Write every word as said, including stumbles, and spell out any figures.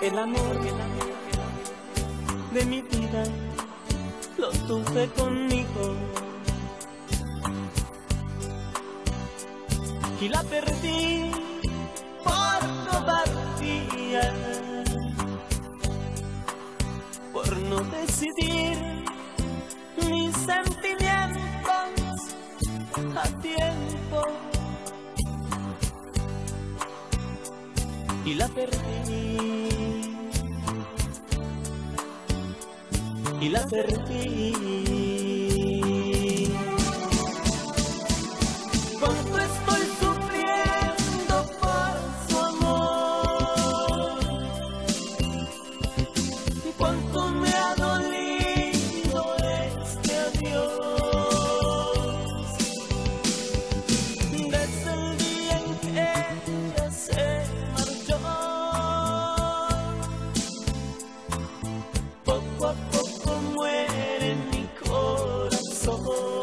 El amor de mi vida lo tuve conmigo y la perdí por cobardía, por no decidir mis sentimientos a tiempo, y la perdí, y la perdí. Cuánto estoy sufriendo por su amor, cuánto me ha dolido este adiós, desde el día en que ella se marchó. Poco a poco muere mi corazón.